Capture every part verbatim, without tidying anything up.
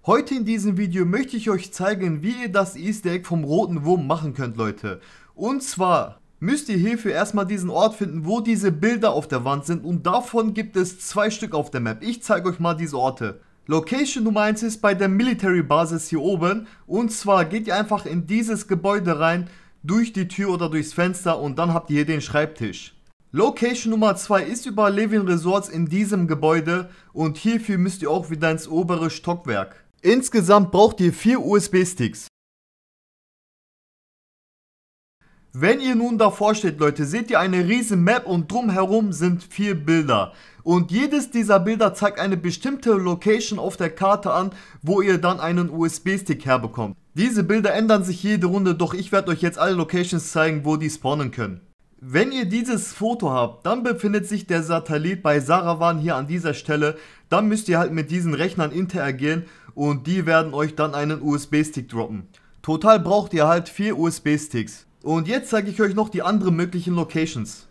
Heute in diesem Video möchte ich euch zeigen, wie ihr das Easter Egg vom roten Wurm machen könnt, Leute. Und zwar müsst ihr hierfür erstmal diesen Ort finden, wo diese Bilder auf der Wand sind, und davon gibt es zwei Stück auf der Map. Ich zeige euch mal diese Orte. Location Nummer eins ist bei der Military Basis hier oben, und zwar geht ihr einfach in dieses Gebäude rein, durch die Tür oder durchs Fenster, und dann habt ihr hier den Schreibtisch. Location Nummer zwei ist über Levin Resorts in diesem Gebäude, und hierfür müsst ihr auch wieder ins obere Stockwerk. Insgesamt braucht ihr vier U S B-Sticks. Wenn ihr nun davor steht, Leute, seht ihr eine riesen Map und drumherum sind vier Bilder. Und jedes dieser Bilder zeigt eine bestimmte Location auf der Karte an, wo ihr dann einen U S B-Stick herbekommt. Diese Bilder ändern sich jede Runde, doch ich werde euch jetzt alle Locations zeigen, wo die spawnen können. Wenn ihr dieses Foto habt, dann befindet sich der Satellit bei Sarawan hier an dieser Stelle. Dann müsst ihr halt mit diesen Rechnern interagieren und die werden euch dann einen U S B-Stick droppen. Total braucht ihr halt vier U S B-Sticks. Und jetzt zeige ich euch noch die anderen möglichen Locations.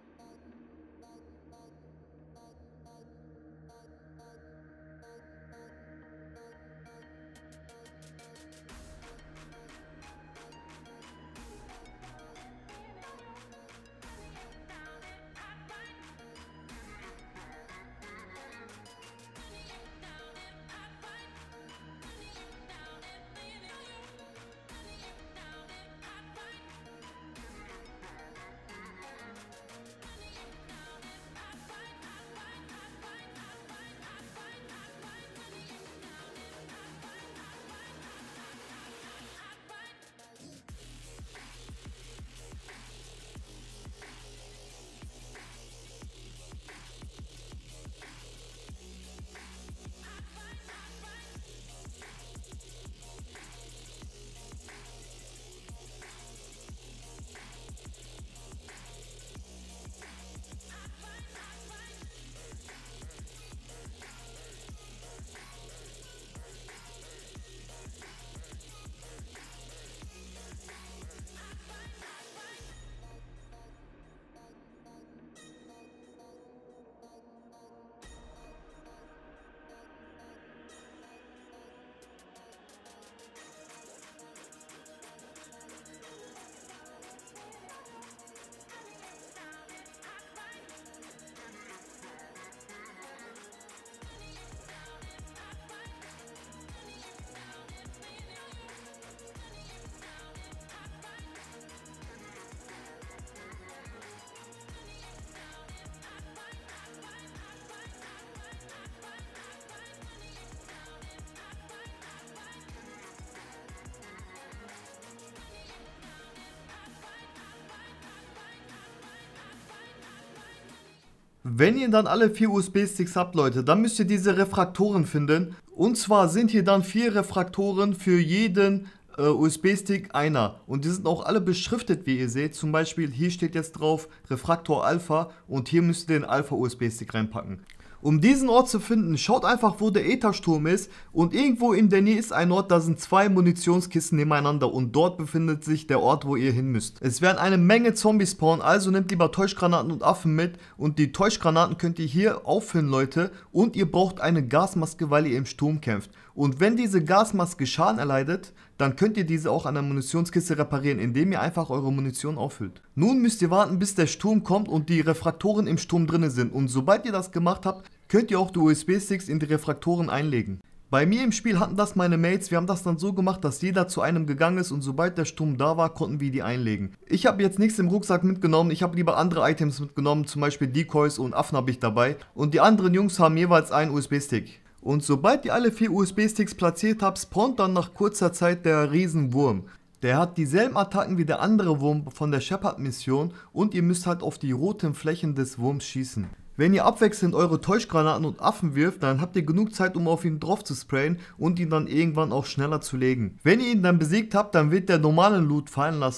Wenn ihr dann alle vier U S B-Sticks habt, Leute, dann müsst ihr diese Refraktoren finden. Und zwar sind hier dann vier Refraktoren für jeden äh, U S B-Stick einer. Und die sind auch alle beschriftet, wie ihr seht. Zum Beispiel hier steht jetzt drauf Refraktor Alpha, und hier müsst ihr den Alpha-U S B-Stick reinpacken. Um diesen Ort zu finden, schaut einfach, wo der Äthersturm ist, und irgendwo in der Nähe ist ein Ort, da sind zwei Munitionskisten nebeneinander, und dort befindet sich der Ort, wo ihr hin müsst. Es werden eine Menge Zombies spawnen, also nehmt lieber Täuschgranaten und Affen mit, und die Täuschgranaten könnt ihr hier auffüllen, Leute, und ihr braucht eine Gasmaske, weil ihr im Sturm kämpft. Und wenn diese Gasmaske Schaden erleidet, dann könnt ihr diese auch an der Munitionskiste reparieren, indem ihr einfach eure Munition auffüllt. Nun müsst ihr warten, bis der Sturm kommt und die Refraktoren im Sturm drin sind, und sobald ihr das gemacht habt, könnt ihr auch die U S B-Sticks in die Refraktoren einlegen. Bei mir im Spiel hatten das meine Mates, wir haben das dann so gemacht, dass jeder zu einem gegangen ist, und sobald der Sturm da war, konnten wir die einlegen. Ich habe jetzt nichts im Rucksack mitgenommen, ich habe lieber andere Items mitgenommen, zum Beispiel Decoys und Affen habe ich dabei, und die anderen Jungs haben jeweils einen U S B-Stick. Und sobald ihr alle vier U S B-Sticks platziert habt, spawnt dann nach kurzer Zeit der Riesenwurm. Der hat dieselben Attacken wie der andere Wurm von der Shepard-Mission, und ihr müsst halt auf die roten Flächen des Wurms schießen. Wenn ihr abwechselnd eure Täuschgranaten und Affen wirft, dann habt ihr genug Zeit, um auf ihn drauf zu sprayen und ihn dann irgendwann auch schneller zu legen. Wenn ihr ihn dann besiegt habt, dann wird der normalen Loot fallen lassen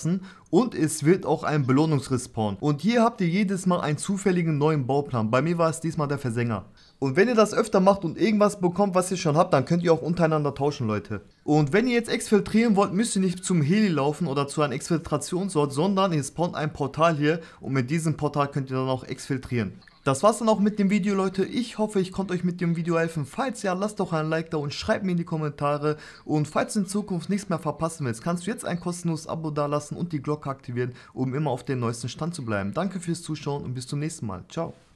und es wird auch ein Belohnungsrespawn. Und hier habt ihr jedes Mal einen zufälligen neuen Bauplan. Bei mir war es diesmal der Versänger. Und wenn ihr das öfter macht und irgendwas bekommt, was ihr schon habt, dann könnt ihr auch untereinander tauschen, Leute. Und wenn ihr jetzt exfiltrieren wollt, müsst ihr nicht zum Heli laufen oder zu einem Exfiltrationsort, sondern ihr spawnt ein Portal hier und mit diesem Portal könnt ihr dann auch exfiltrieren. Das war's dann auch mit dem Video, Leute. Ich hoffe, ich konnte euch mit dem Video helfen. Falls ja, lasst doch ein Like da und schreibt mir in die Kommentare. Und falls du in Zukunft nichts mehr verpassen willst, kannst du jetzt ein kostenloses Abo dalassen und die Glocke aktivieren, um immer auf dem neuesten Stand zu bleiben. Danke fürs Zuschauen und bis zum nächsten Mal. Ciao.